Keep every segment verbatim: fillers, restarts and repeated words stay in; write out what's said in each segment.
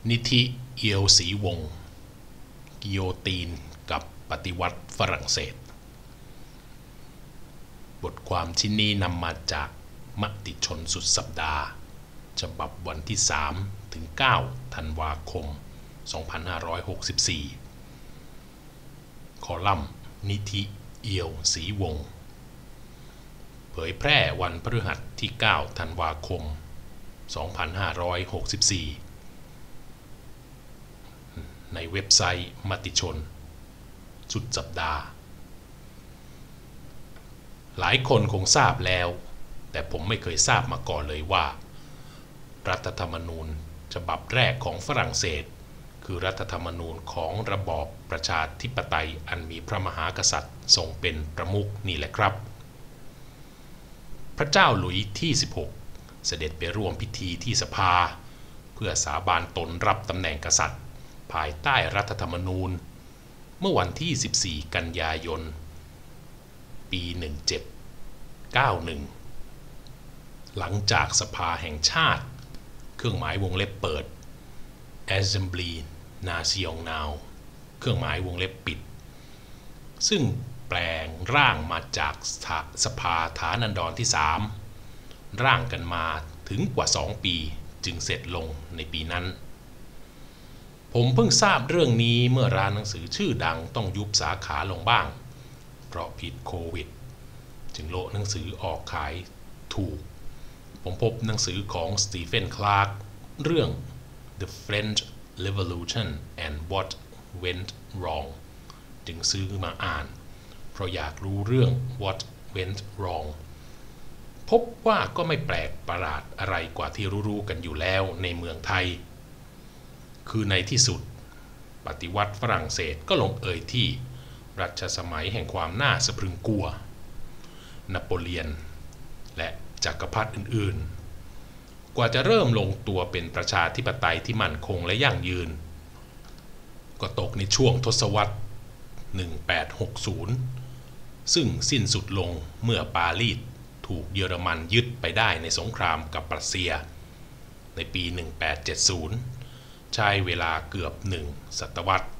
นิธิเอียวศรีวงศ์กิโยตีนกับปฏิวัติฝรั่งเศสบทความชิ้นนี้นำมาจากมติชนสุดสัปดาห์ฉบับวันที่สามถึงเก้าธันวาคมสองพันห้าร้อยหกสิบสี่คอลัมน์นิธิเอียวศรีวงศ์เผยแพร่วันพฤหัสที่เก้าธันวาคมสองพันห้าร้อยหกสิบสี่ในเว็บไซต์มติชนสุดสัปดาห์หลายคนคงทราบแล้วแต่ผมไม่เคยทราบมาก่อนเลยว่ารัฐธรรมนูญฉบับแรกของฝรั่งเศสคือรัฐธรรมนูญของระบอบประชาธิปไตยอันมีพระมหากษัตริย์ทรงเป็นประมุขนี่แหละครับพระเจ้าหลุยส์ที่สิบหกเสด็จไปร่วมพิธีที่สภาเพื่อสาบานตนรับตำแหน่งกษัตริย์ภายใต้รัฐธรรมนูญเมื่อวันที่สิบสี่กันยายนปีหนึ่งเจ็ดเก้าหนึ่งหลังจากสภาแห่งชาติเครื่องหมายวงเล็บเปิด Assembly Nationale เครื่องหมายวงเล็บปิดซึ่งแปลงร่างมาจากสภาฐานันดรที่สามร่างกันมาถึงกว่าสองปีจึงเสร็จลงในปีนั้นผมเพิ่งทราบเรื่องนี้เมื่อร้านหนังสือชื่อดังต้องยุบสาขาลงบ้างเพราะผิดโควิดจึงโละหนังสือออกขายถูกผมพบหนังสือของสตีเฟนคลาร์กเรื่อง The French Revolution and What Went Wrong จึงซื้อมาอ่านเพราะอยากรู้เรื่อง What Went Wrong พบว่าก็ไม่แปลกประหลาดอะไรกว่าที่รู้ๆกันอยู่แล้วในเมืองไทยคือในที่สุดปฏิวัติฝรั่งเศสก็ลงเอยที่รัชสมัยแห่งความน่าสะพรึงกลัวนโปเลียนและจักรพรรดิอื่นๆกว่าจะเริ่มลงตัวเป็นประชาธิปไตยที่มั่นคงและยั่งยืนก็ตกในช่วงทศวรรษหนึ่งพันแปดร้อยหกสิบซึ่งสิ้นสุดลงเมื่อปารีสถูกเยอรมันยึดไปได้ในสงครามกับรัสเซียในปีหนึ่งพันแปดร้อยเจ็ดสิบใช้เวลาเกือบหนึ่งศตวรรษ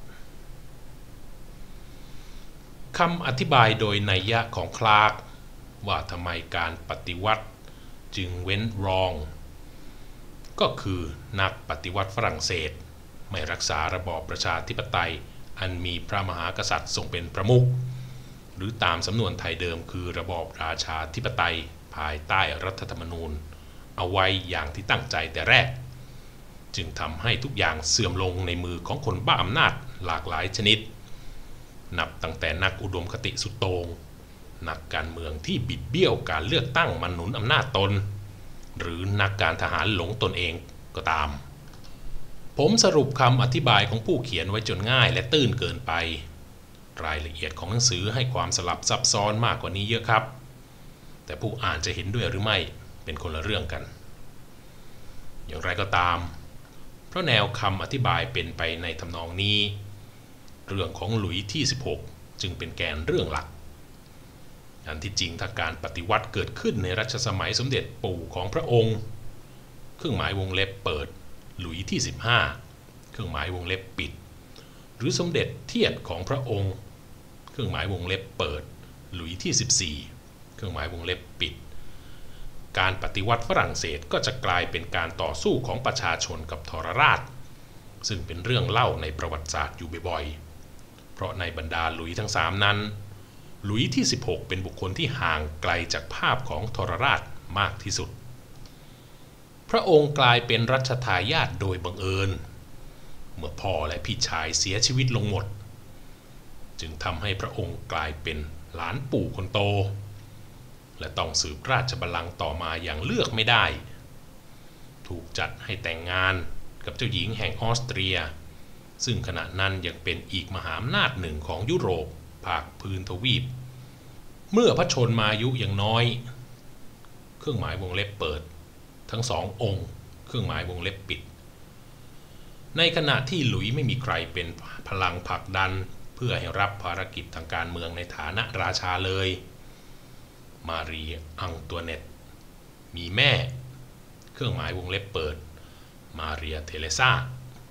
คำอธิบายโดยนัยยะของคลาร์กว่าทำไมการปฏิวัติจึงเว้นรองก็คือนักปฏิวัติฝรั่งเศสไม่รักษาระบอบประชาธิปไตยอันมีพระมหากษัตริย์ทรงเป็นประมุขหรือตามสำนวนไทยเดิมคือระบอบราชาธิปไตยภายใต้รัฐธรรมนูญเอาไว้อย่างที่ตั้งใจแต่แรกจึงทำให้ทุกอย่างเสื่อมลงในมือของคนบ้าอำนาจหลากหลายชนิดนับตั้งแต่นักอุดมคติสุดโต่งนักการเมืองที่บิดเบี้ยวการเลือกตั้งมาหนุนอำนาจตนหรือนักการทหารหลงตนเองก็ตามผมสรุปคำอธิบายของผู้เขียนไว้จนง่ายและตื้นเกินไปรายละเอียดของหนังสือให้ความสลับซับซ้อนมากกว่านี้เยอะครับแต่ผู้อ่านจะเห็นด้วยหรือไม่เป็นคนละเรื่องกันอย่างไรก็ตามเพราะแนวคำอธิบายเป็นไปในทำนองนี้เรื่องของหลุยส์ที่สิบหกจึงเป็นแกนเรื่องหลักอันที่จริงถ้าการปฏิวัติเกิดขึ้นในรัชสมัยสมเด็จปู่ของพระองค์เครื่องหมายวงเล็บเปิดหลุยส์ที่สิบห้าเครื่องหมายวงเล็บปิดหรือสมเด็จเทียดของพระองค์เครื่องหมายวงเล็บเปิดหลุยส์ที่สิบสี่เครื่องหมายวงเล็บปิดการปฏิวัติฝรั่งเศสก็จะกลายเป็นการต่อสู้ของประชาชนกับทรราชซึ่งเป็นเรื่องเล่าในประวัติศาสตร์อยู่บ่อยๆเพราะในบรรดาหลุยส์ทั้งสามนั้นหลุยส์ที่สิบหกเป็นบุคคลที่ห่างไกลจากภาพของทรราชมากที่สุดพระองค์กลายเป็นรัชทายาทโดยบังเอิญเมื่อพ่อและพี่ชายเสียชีวิตลงหมดจึงทำให้พระองค์กลายเป็นหลานปู่คนโตและต้องสืบราชบัลลังก์ต่อมาอย่างเลือกไม่ได้ถูกจัดให้แต่งงานกับเจ้าหญิงแห่งออสเตรียซึ่งขณะนั้นยังเป็นอีกมหาอำนาจหนึ่งของยุโรปภาคพื้นทวีปเมื่อพระชนมายุอย่างน้อยเครื่องหมายวงเล็บเปิดทั้งสององค์เครื่องหมายวงเล็บปิดในขณะที่หลุยส์ไม่มีใครเป็นพลังผลักดันเพื่อให้รับภารกิจทางการเมืองในฐานะราชาเลยมารีอังตัวเนตมีแม่เครื่องหมายวงเล็บเปิดมาเรียเทเรซา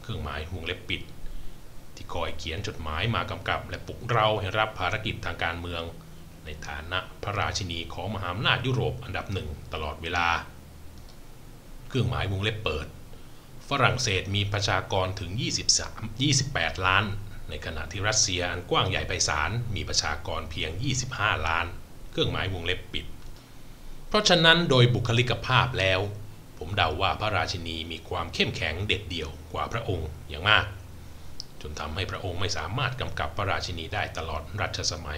เครื่องหมายวงเล็บปิดที่คอยเขียนจดหมายมากำกับและปลุกเราให้รับภารกิจทางการเมืองในฐานะพระราชินีของมหาอำนาจยุโรปอันดับหนึ่งตลอดเวลาเครื่องหมายวงเล็บเปิดฝรั่งเศสมีประชากรถึงยี่สิบสาม ยี่สิบแปดล้านในขณะที่รัสเซียอันกว้างใหญ่ไพศาลมีประชากรเพียงยี่สิบห้าล้านเครื่องหมายวงเล็บปิดเพราะฉะนั้นโดยบุคลิกภาพแล้วผมเดาว่าพระราชินีมีความเข้มแข็งเด็ดเดี่ยวกว่าพระองค์อย่างมากจนทำให้พระองค์ไม่สามารถกำกับพระราชินีได้ตลอดรัชสมัย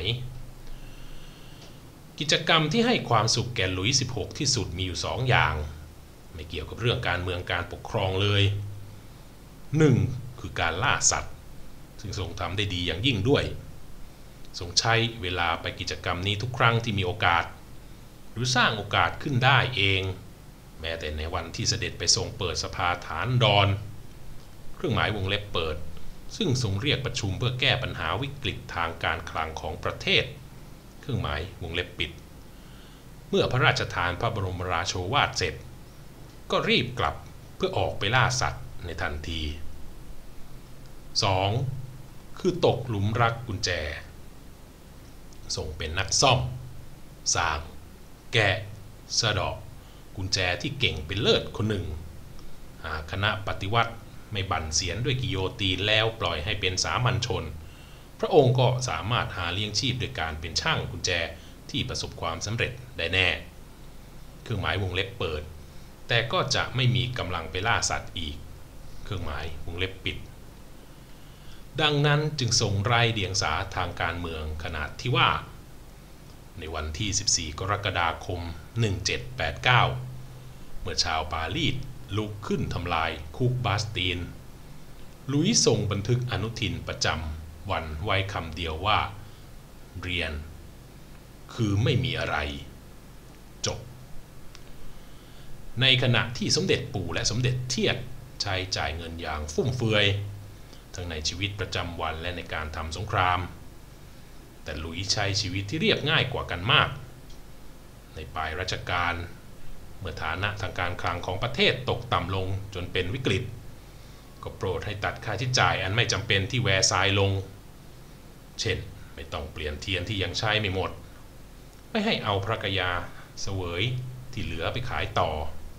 กิจกรรมที่ให้ความสุขแก่หลุยส์สิบหกที่สุดมีอยู่สองอย่างไม่เกี่ยวกับเรื่องการเมืองการปกครองเลยหนึ่งคือการล่าสัตว์ซึ่งทรงทำได้ดีอย่างยิ่งด้วยทรงใช้เวลาไปกิจกรรมนี้ทุกครั้งที่มีโอกาสหรือสร้างโอกาสขึ้นได้เองแม้แต่ในวันที่เสด็จไปทรงเปิดสภาฐานดอนเครื่องหมายวงเล็บเปิดซึ่งทรงเรียกประชุมเพื่อแก้ปัญหาวิกฤตทางการคลังของประเทศเครื่องหมายวงเล็บปิดเมื่อพระราชทานพระบรมราโชวาทเสร็จก็รีบกลับเพื่อออกไปล่าสัตว์ในทันทีสองคือตกหลุมรักกุญแจทรงเป็นนักซ่อมสร้างแกะสะเดาะกุญแจที่เก่งเป็นเลิศคนหนึ่งหากคณะปฏิวัติไม่บั่นเสียนด้วยกิโยตีนแล้วปล่อยให้เป็นสามัญชนพระองค์ก็สามารถหาเลี้ยงชีพโดยการเป็นช่างกุญแจที่ประสบความสำเร็จได้แน่เครื่องหมายวงเล็บเปิดแต่ก็จะไม่มีกำลังไปล่าสัตว์อีกเครื่องหมายวงเล็บปิดดังนั้นจึงทรงไร้เดียงสาทางการเมืองขนาดที่ว่าในวันที่สิบสี่กรกฎาคมหนึ่งเจ็ดแปดเก้าเมื่อชาวปารีสลุกขึ้นทำลายคุกบาสตีนลุยทรงบันทึกอนุทินประจำวันไว้คำเดียวว่าเรียนคือไม่มีอะไรจบในขณะที่สมเด็จปู่และสมเด็จเทียดใช้จ่ายเงินอย่างฟุ่มเฟือยทั้งในชีวิตประจำวันและในการทำสงครามแต่หลุยส์ใช้ชีวิตที่เรียบง่ายกว่ากันมากในปลายรัชกาลเมื่อฐานะทางการคลังของประเทศตกต่ำลงจนเป็นวิกฤตก็โปรดให้ตัดค่าใช้จ่ายอันไม่จำเป็นที่แวร์ซายลงเช่นไม่ต้องเปลี่ยนเทียนที่ยังใช้ไม่หมดไม่ให้เอาพระกยาเสวยที่เหลือไปขายต่อ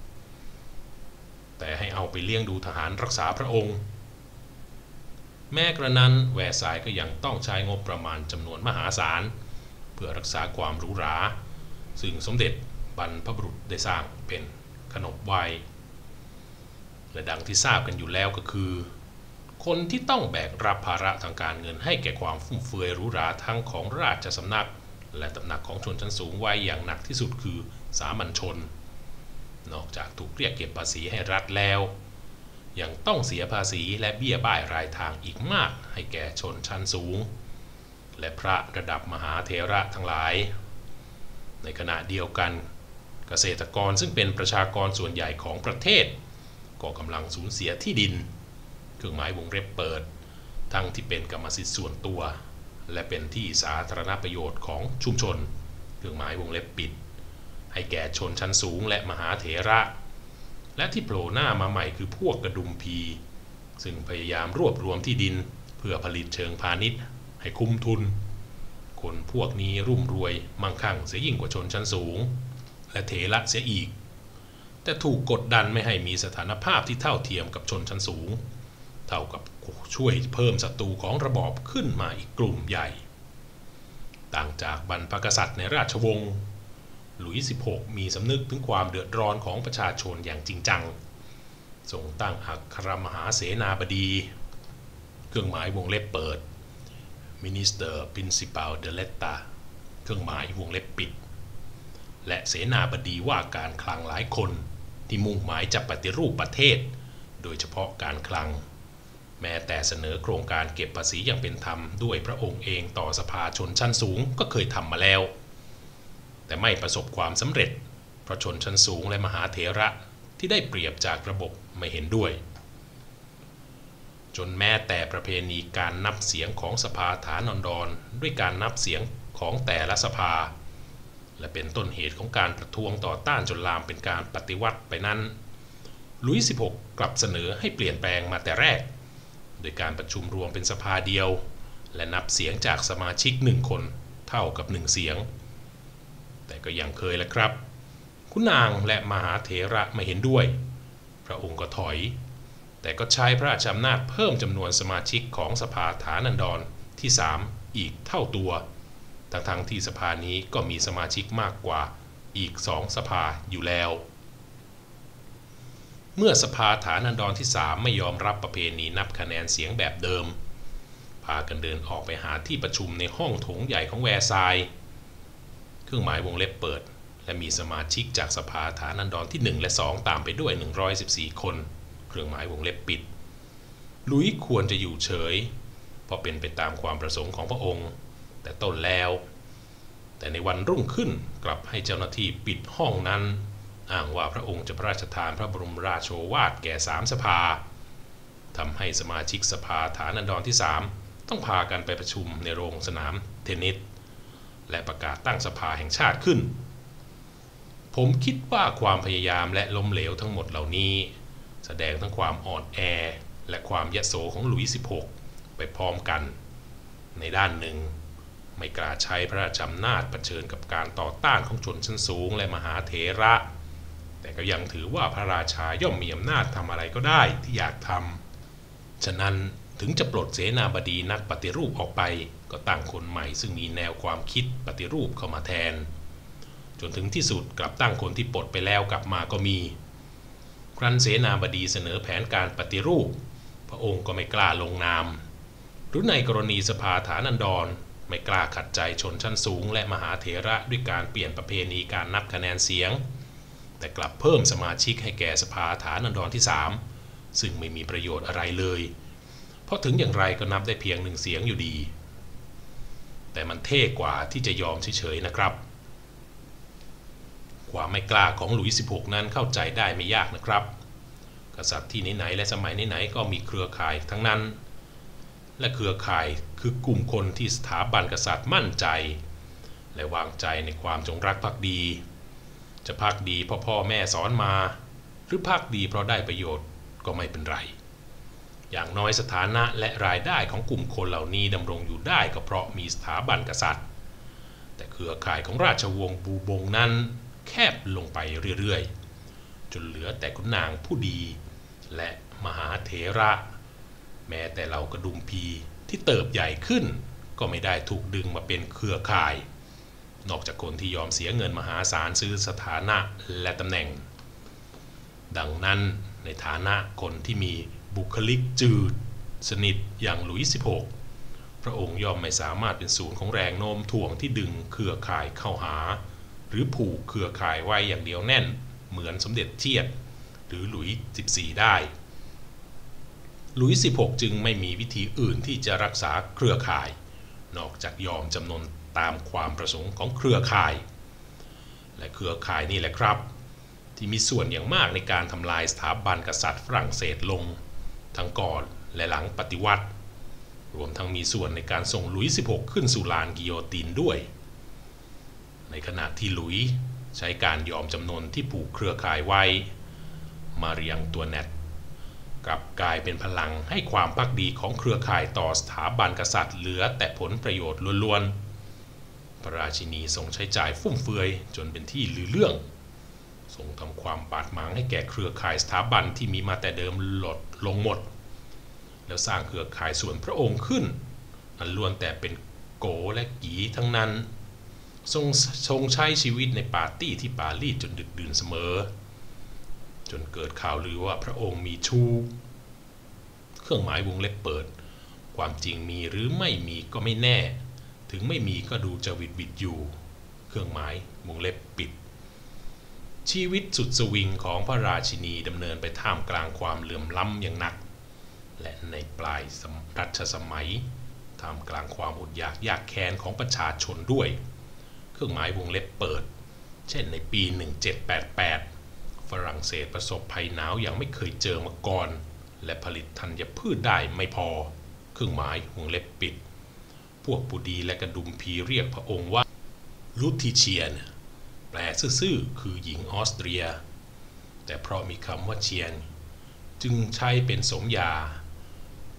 แต่ให้เอาไปเลี้ยงดูทหารรักษาพระองค์แม้กระนั้นแวร์ซายก็ยังต้องใช้งบประมาณจำนวนมหาศาลเพื่อรักษาความหรูหราซึ่งสมเด็จบรรพบุรุษได้สร้างเป็นขนบไว้และดังที่ทราบกันอยู่แล้วก็คือคนที่ต้องแบกรับภาระทางการเงินให้แก่ความฟุ่มเฟือยหรูหราทั้งของราชสำนักและตำหนักของชนชั้นสูงไว้อย่างหนักที่สุดคือสามัญชนนอกจากถูกเรียกเก็บภาษีให้รัฐแล้วยังต้องเสียภาษีและเบี้ยบ้ายรายทางอีกมากให้แก่ชนชั้นสูงและพระระดับมหาเถระทั้งหลายในขณะเดียวกันเกษตรกรซึ่งเป็นประชากรส่วนใหญ่ของประเทศก็กำลังสูญเสียที่ดินเครื่องหมายวงเล็บเปิดทั้งที่เป็นกรรมสิทธิ์ส่วนตัวและเป็นที่สาธารณประโยชน์ของชุมชนเครื่องหมายวงเล็บปิดให้แก่ชนชั้นสูงและมหาเถระและที่โผล่หน้ามาใหม่คือพวกกระดุมพีซึ่งพยายามรวบรวมที่ดินเพื่อผลิตเชิงพาณิชย์ให้คุ้มทุนคนพวกนี้รุ่มรวยมั่งคั่งเสียยิ่งกว่าชนชั้นสูงและเถระเสียอีกแต่ถูกกดดันไม่ให้มีสถานภาพที่เท่าเทียมกับชนชั้นสูงเท่ากับช่วยเพิ่มศัตรูของระบอบขึ้นมาอีกกลุ่มใหญ่ต่างจากบรรพกษัตริย์ในราชวงศ์หลุยส์สิบหกมีสำนึกถึงความเดือดร้อนของประชาชนอย่างจริงจังทรงตั้งอัครมหาเสนาบดีเครื่องหมายวงเล็บเปิด Minister Principal de l'État เครื่องหมายวงเล็บปิดและเสนาบดีว่าการคลังหลายคนที่มุ่งหมายจะปฏิรูปประเทศโดยเฉพาะการคลังแม้แต่เสนอโครงการเก็บภาษีอย่างเป็นธรรมด้วยพระองค์เองต่อสภาชนชั้นสูงก็เคยทำมาแล้วแต่ไม่ประสบความสำเร็จเพราะชนชั้นสูงและมหาเถระที่ได้เปรียบจากระบบไม่เห็นด้วยจนแม้แต่ประเพณีการนับเสียงของสภาฐานอนดอนด้วยการนับเสียงของแต่ละสภาและเป็นต้นเหตุของการประท้วงต่อต้านจนลามเป็นการปฏิวัติไปนั้นหลุยส์สิบหกกลับเสนอให้เปลี่ยนแปลงมาแต่แรกโดยการประชุมรวมเป็นสภาเดียวและนับเสียงจากสมาชิกหนึ่งคนเท่ากับหนึ่งเสียงแต่ก็ยังเคยแหละครับขุนนางและมหาเถระไม่เห็นด้วยพระองค์ก็ถอยแต่ก็ใช้พระราชอำนาจเพิ่มจำนวนสมาชิกของสภาฐานันดรที่สามอีกเท่าตัวทั้งๆที่สภานี้ก็มีสมาชิกมากกว่าอีกสองสภาอยู่แล้วเมื่อสภาฐานันดรที่สามไม่ยอมรับประเพณีนับคะแนนเสียงแบบเดิมพากันเดินออกไปหาที่ประชุมในห้องโถงใหญ่ของแวร์ซายน์เครื่องหมายวงเล็บเปิดและมีสมาชิกจากสภาฐานันดรที่หนึ่งและสองตามไปด้วยหนึ่งร้อยสิบสี่คนเครื่องหมายวงเล็บปิดลุยควรจะอยู่เฉยเพราะเป็นไปตามความประสงค์ของพระองค์แต่ต้นแล้วแต่ในวันรุ่งขึ้นกลับให้เจ้าหน้าที่ปิดห้องนั้นอ้างว่าพระองค์จะพระราชทานพระบรมราโชวาทแก่สามสภาทำให้สมาชิกสภาฐานันดรที่สามต้องพากันไปประชุมในโรงสนามเทนนิสและประกาศตั้งสภาแห่งชาติขึ้นผมคิดว่าความพยายามและล้มเหลวทั้งหมดเหล่านี้แสดงทั้งความอ่อนแอและความยโสของหลุยส์สิบหกไปพร้อมกันในด้านหนึ่งไม่กล้าใช้พระราชอำนาจเผชิญกับการต่อต้านของชนชั้นสูงและมหาเถระแต่ก็ยังถือว่าพระราชาย่อมมีอำนาจทำอะไรก็ได้ที่อยากทำฉะนั้นถึงจะปลดเสนาบดีนักปฏิรูปออกไปก็ตั้งคนใหม่ซึ่งมีแนวความคิดปฏิรูปเข้ามาแทนจนถึงที่สุดกลับตั้งคนที่ปลดไปแล้วกลับมาก็มีครั้นเสนาบดีเสนอแผนการปฏิรูปพระองค์ก็ไม่กล้าลงนามหรือในกรณีสภาฐานันดรไม่กล้าขัดใจชนชั้นสูงและมหาเถระด้วยการเปลี่ยนประเพณีการนับคะแนนเสียงแต่กลับเพิ่มสมาชิกให้แก่สภาฐานันดรที่สามซึ่งไม่มีประโยชน์อะไรเลยเพราะถึงอย่างไรก็นับได้เพียงหนึ่งเสียงอยู่ดีแต่มันเท่กว่าที่จะยอมเฉยๆนะครับความไม่กล้าของหลุยส์สิบหกนั้นเข้าใจได้ไม่ยากนะครับกษัตริย์ที่ไหนๆและสมัยไหนๆก็มีเครือข่ายทั้งนั้นและเครือข่ายคือกลุ่มคนที่สถาบันกษัตริย์มั่นใจและวางใจในความจงรักภักดีจะภักดีเพราะพ่อแม่สอนมาหรือภักดีเพราะได้ประโยชน์ก็ไม่เป็นไรอย่างน้อยสถานะและรายได้ของกลุ่มคนเหล่านี้ดำรงอยู่ได้ก็เพราะมีสถาบันกษัตริย์แต่เครือข่ายของราชวงศ์บูบงนั้นแคบลงไปเรื่อยๆจนเหลือแต่ขุนนางผู้ดีและมหาเถระแม้แต่เหล่ากระดุมพีที่เติบใหญ่ขึ้นก็ไม่ได้ถูกดึงมาเป็นเครือข่ายนอกจากคนที่ยอมเสียเงินมหาศาลซื้อสถานะและตำแหน่งดังนั้นในฐานะคนที่มีบุคลิกจืดสนิทอย่างหลุยส์สิบหกพระองค์ย่อมไม่สามารถเป็นศูนย์ของแรงโน้มถ่วงที่ดึงเครือข่ายเข้าหาหรือผูกเครือข่ายไว้อย่างเดียวแน่นเหมือนสมเด็จเทียดหรือหลุยส์สิบสี่ได้หลุยส์สิบหกจึงไม่มีวิธีอื่นที่จะรักษาเครือข่ายนอกจากยอมจำนนตามความประสงค์ของเครือข่ายและเครือข่ายนี่แหละครับที่มีส่วนอย่างมากในการทำลายสถาบันกษัตริย์ฝรั่งเศสลงทั้งก่อนและหลังปฏิวัติรวมทั้งมีส่วนในการส่งหลุยส์สิบหกขึ้นสู่ลานกิโยตินด้วยในขณะที่หลุยส์ใช้การยอมจำนนที่ผูกเครือข่ายไว้มาเรียงตัวแนตกลับกลายเป็นพลังให้ความภักดีของเครือข่ายต่อสถาบันกษัตริย์เหลือแต่ผลประโยชน์ล้วนๆพระราชินีทรงใช้จ่ายฟุ่มเฟือยจนเป็นที่ลือเรื่องทรงทำความบาดหมางให้แก่เครือข่ายสถาบันที่มีมาแต่เดิมหลดลงหมดแล้วสร้างเครือข่ายส่วนพระองค์ขึ้นอันล้วนแต่เป็นโกและกีทั้งนั้นทรงทรงใช้ชีวิตในปาร์ตี้ที่ปารีสจนดึกดื่นเสมอจนเกิดข่าวลือว่าพระองค์มีชู้เครื่องหมายวงเล็บเปิดความจริงมีหรือไม่มีก็ไม่แน่ถึงไม่มีก็ดูจะวิดวิดอยู่เครื่องหมายวงเล็บปิดชีวิตสุดสวิงของพระราชินีดำเนินไปท่ามกลางความเหลื่อมล้ำอย่างหนักและในปลายรัชสมัยท่ามกลางความอดอยากยากแค้นของประชาชนด้วยเครื่องหมายวงเล็บเปิดเช่นในปีหนึ่งเจ็ดแปดแปดฝรั่งเศสประสบภัยหนาวอย่างไม่เคยเจอมาก่อนและผลิตธัญพืชได้ไม่พอเครื่องหมายวงเล็บปิดพวกผู้ดีและกระดุมพีเรียกพระองค์ว่าลูทิเชียนแปลซื่อๆคือหญิงออสเตรียแต่เพราะมีคำว่าเชียนจึงใช้เป็นสมญาค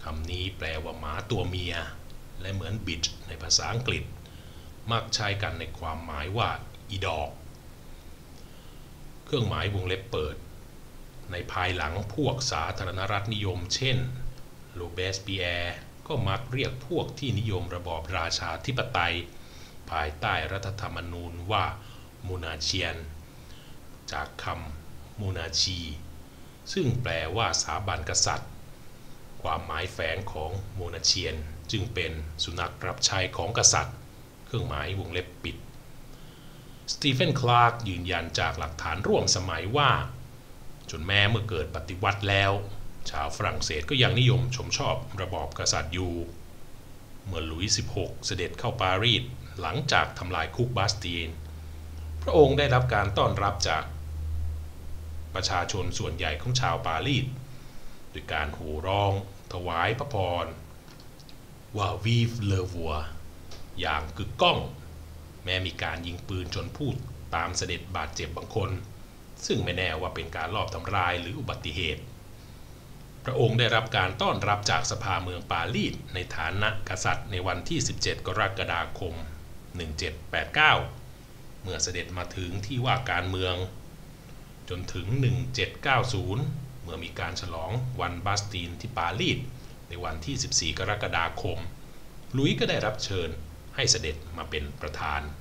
ำนี้แปลว่าหมาตัวเมียและเหมือน bitch ในภาษาอังกฤษมักใช้กันในความหมายว่าอีดอกเครื่องหมายวงเล็บเปิดในภายหลังพวกสาธารณรัฐนิยมเช่นโรเบสปีแอร์ก็มักเรียกพวกที่นิยมระบอบราชาธิปไตยภายใต้รัฐธรรมนูญว่ามูนาเชียนจากคำมูนาชีซึ่งแปลว่าสถาบันกษัตริย์ความหมายแฝงของมูนาเชียนจึงเป็นสุนัขรับใช้ของกษัตริย์เครื่องหมายวงเล็บปิดสตีเฟนคลาร์กยืนยันจากหลักฐานร่วมสมัยว่าจนแม้เมื่อเกิดปฏิวัติแล้วชาวฝรั่งเศสก็ยังนิยมชมชอบระบอบกษัตริย์อยู่เมื่อหลุยส์สิบหกเสด็จเข้าปารีสหลังจากทำลายคุกบาสตีนพระองค์ได้รับการต้อนรับจากประชาชนส่วนใหญ่ของชาวปารีสด้วยการโห่ร้องถวายพระพรว่า Vive le roi อย่างกึกก้องแม้มีการยิงปืนจนผู้ตามเสด็จบาดเจ็บบางคนซึ่งไม่แน่ว่าเป็นการลอบทำลายหรืออุบัติเหตุพระองค์ได้รับการต้อนรับจากสภาเมืองปารีสในฐานะกษัตริย์ในวันที่สิบเจ็ดกรกฎาคมหนึ่งพันเจ็ดร้อยแปดสิบเก้าเมื่อเสด็จมาถึงที่ว่าการเมืองจนถึงหนึ่งพันเจ็ดร้อยเก้าสิบเมื่อมีการฉลองวันบาสตีนที่ปารีสในวันที่สิบสี่กรกฎาคมหลุยส์ก็ได้รับเชิญให้เสด็จมาเป็นประธาน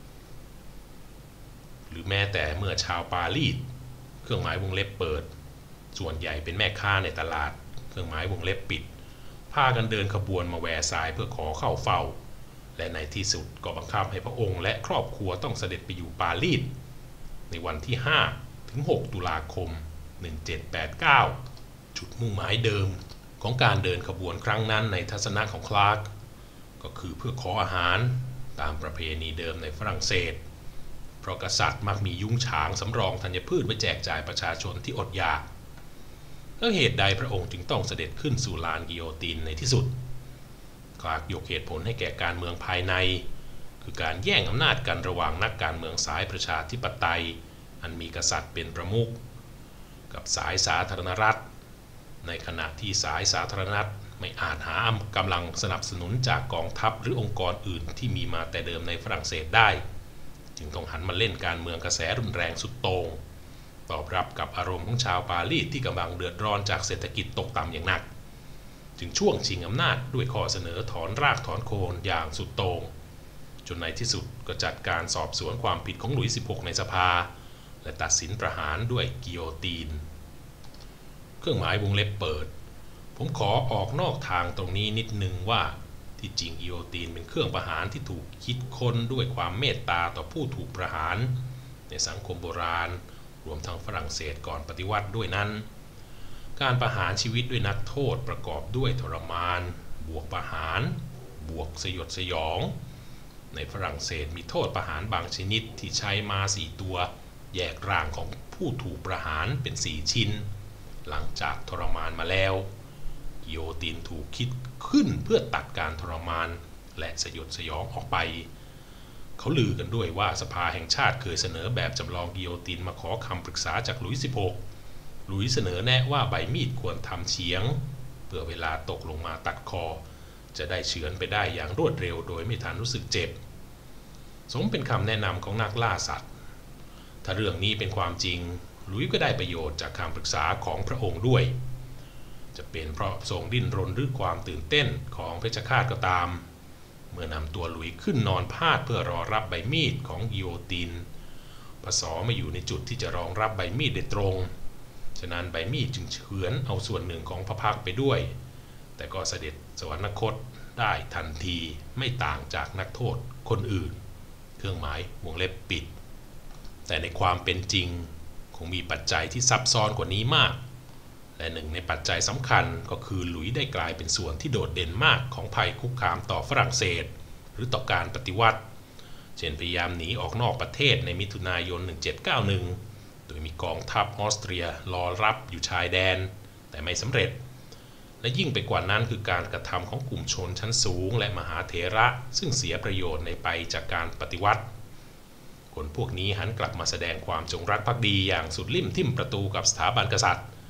หรือแม้แต่เมื่อชาวปารีสเครื่องหมายวงเล็บเปิดส่วนใหญ่เป็นแม่ค้าในตลาดเครื่องหมายวงเล็บปิดพากันเดินขบวนมาแวร์ซายเพื่อขอเข้าเฝ้าและในที่สุดก็บังคับให้พระองค์และครอบครัวต้องเสด็จไปอยู่ปารีสในวันที่ห้าถึงหกตุลาคมหนึ่งพันเจ็ดร้อยแปดสิบเก้าจุดมุ่งหมายเดิมของการเดินขบวนครั้งนั้นในทัศนะของคลาร์กก็คือเพื่อขออาหารตามประเพณีเดิมในฝรั่งเศสเพราะกษัตริย์มักมียุ้งฉางสำรองธัญพืชไว้แจกจ่ายประชาชนที่อดอยากแล้วเหตุใดพระองค์จึงต้องเสด็จขึ้นสู่ลานกิโยตินในที่สุดคลาร์กยกเหตุผลให้แก่การเมืองภายในคือการแย่งอำนาจกันระหว่างนักการเมืองสายประชาธิปไตยอันมีกษัตริย์เป็นประมุขกับสายสาธารณรัฐในขณะที่สายสาธารณรัฐไม่อาจหากำลังสนับสนุนจากกองทัพหรือองค์กรอื่นที่มีมาแต่เดิมในฝรั่งเศสได้จึงต้องหันมาเล่นการเมืองกระแสรุนแรงสุดโต่งตอบรับกับอารมณ์ของชาวปารีสที่กำลังเดือดร้อนจากเศรษฐกิจตกต่ำอย่างหนักจึงช่วงชิงอำนาจด้วยข้อเสนอถอนรากถอนโคนอย่างสุดโต่งจนในที่สุดก็จัดการสอบสวนความผิดของหลุยส์สิบหกในสภาและตัดสินประหารด้วยกิโยตินเครื่องหมายวงเล็บเปิดผมขอออกนอกทางตรงนี้นิดนึงว่าที่จริงกิโยตินเป็นเครื่องประหารที่ถูกคิดค้นด้วยความเมตตาต่อผู้ถูกประหารในสังคมโบราณรวมทั้งฝรั่งเศสก่อนปฏิวัติด้วยนั้นการประหารชีวิตด้วยนักโทษประกอบด้วยทรมานบวกประหารบวกสยดสยองในฝรั่งเศสมีโทษประหารบางชนิดที่ใช้มาสี่ตัวแยกร่างของผู้ถูกประหารเป็นสี่ชิ้นหลังจากทรมานมาแล้วกิโยตินถูกคิดขึ้นเพื่อตัดการทรมานและสยดสยองออกไปเขาลือกันด้วยว่าสภาแห่งชาติเคยเสนอแบบจำลองกิโยตินมาขอคำปรึกษาจากหลุยส์สิบหกหลุยส์เสนอแนะว่าใบมีดควรทำเฉียงเพื่อเวลาตกลงมาตัดคอจะได้เฉือนไปได้อย่างรวดเร็วโดยไม่ทันรู้สึกเจ็บสมเป็นคำแนะนำของนักล่าสัตว์ถ้าเรื่องนี้เป็นความจริงหลุยส์ก็ได้ประโยชน์จากคำปรึกษาของพระองค์ด้วยจะเป็นเพราะทรงดิ้นรนหรือความตื่นเต้นของเพชฌฆาตก็ตามเมื่อนำตัวหลุยส์ขึ้นนอนพาดเพื่อรอรับใบมีดของกิโยตินพศไม่อยู่ในจุดที่จะรองรับใบมีดโดยตรงฉะนั้นใบมีดจึงเฉือนเอาส่วนหนึ่งของพระพักตร์ไปด้วยแต่ก็เสด็จสวรรคตได้ทันทีไม่ต่างจากนักโทษคนอื่นเครื่องหมายวงเล็บปิดแต่ในความเป็นจริงคงมีปัจจัยที่ซับซ้อนกว่านี้มากและหนึ่งในปัจจัยสำคัญก็คือหลุยส์ได้กลายเป็นส่วนที่โดดเด่นมากของภัยคุกคามต่อฝรั่งเศสหรือต่อการปฏิวัติเช่นพยายามหนีออกนอกประเทศในมิถุนายนหนึ่งพันเจ็ดร้อยเก้าสิบเอ็ดโดยมีกองทัพออสเตรียรอรับอยู่ชายแดนแต่ไม่สำเร็จและยิ่งไปกว่านั้นคือการกระทำของกลุ่มชนชั้นสูงและมหาเถระซึ่งเสียประโยชน์ในไปจากการปฏิวัติคนพวกนี้หันกลับมาแสดงความจงรักภักดีอย่างสุดลิ่มทิ่มประตูกับสถาบันกษัตริย์ท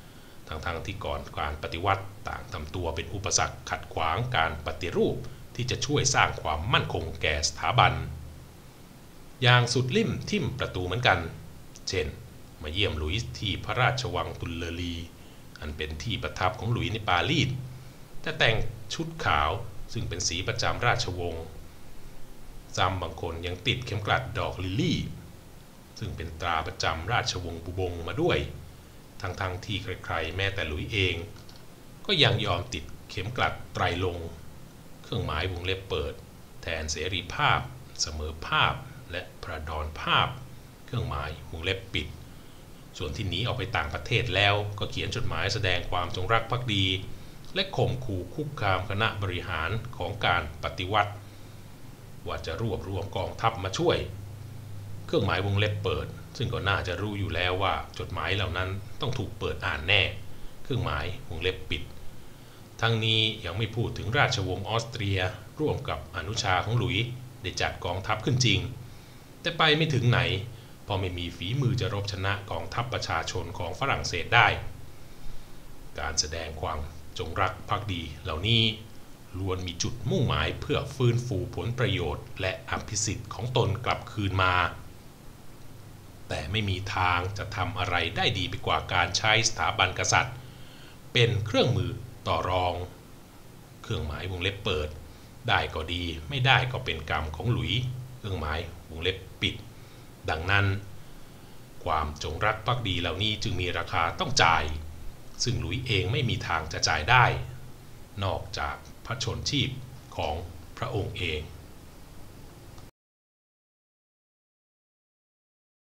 ทั้งๆที่ก่อนการปฏิวัติต่างทำตัวเป็นอุปสรรคขัดขวางการปฏิรูปที่จะช่วยสร้างความมั่นคงแก่สถาบันอย่างสุดลิ่มทิ่มประตูเหมือนกันเช่นมาเยี่ยมหลุยส์ที่พระราชวังตุลเลอรีอันเป็นที่ประทับของหลุยส์ในปารีสแต่แต่งชุดขาวซึ่งเป็นสีประจำราชวงศ์ซ้ำบางคนยังติดเข็มกลัดดอกลิลลี่ซึ่งเป็นตราประจำราชวงศ์บูบงมาด้วยทั้งๆ ท, ที่ใครๆแม้แต่หลุยส์เองก็ยังยอมติดเข็มกลัดไตรลงเครื่องหมายวงเล็บเปิดแทนเสรีภาพเสมอภาพและพระดอนภาพเครื่องหมายวงเล็บปิดส่วนที่หนีออกไปต่างประเทศแล้วก็เขียนจดหมายแสดงความจงรักภักดีและข่มขู่คุกคามคณะบริหารของการปฏิวัติว่าจะรวบรวมกองทัพมาช่วยเครื่องหมายวงเล็บเปิดซึ่งก็น่าจะรู้อยู่แล้วว่าจดหมายเหล่านั้นต้องถูกเปิดอ่านแน่เครื่องหมายวงเล็บปิดทั้งนี้ยังไม่พูดถึงราชวงศ์ออสเตรียร่วมกับอนุชาของหลุยส์ได้จัดกองทัพขึ้นจริงแต่ไปไม่ถึงไหนพอไม่มีฝีมือจะรบชนะกองทัพประชาชนของฝรั่งเศสได้การแสดงความจงรักภักดีเหล่านี้ล้วนมีจุดมุ่งหมายเพื่อฟื้นฟูผลประโยชน์และอภิสิทธิ์ของตนกลับคืนมาแต่ไม่มีทางจะทำอะไรได้ดีไปกว่าการใช้สถาบันกษัตริย์เป็นเครื่องมือต่อรองเครื่องหมายวงเล็บเปิดได้ก็ดีไม่ได้ก็เป็นกรรมของหลุยส์เครื่องหมายวงเล็บปิดดังนั้นความจงรักภักดีเหล่านี้จึงมีราคาต้องจ่ายซึ่งหลุยส์เองไม่มีทางจะจ่ายได้นอกจากพระชนชีพของพระองค์เอง